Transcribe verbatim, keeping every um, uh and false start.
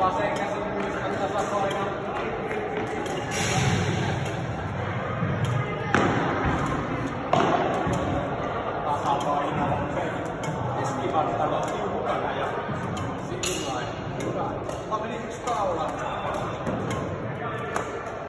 Vasen käsi muistan tasapaino. Tasapaino. Keskivartalo tiukkana ja sillain. Hyvä. Tämä meni yksi kaula.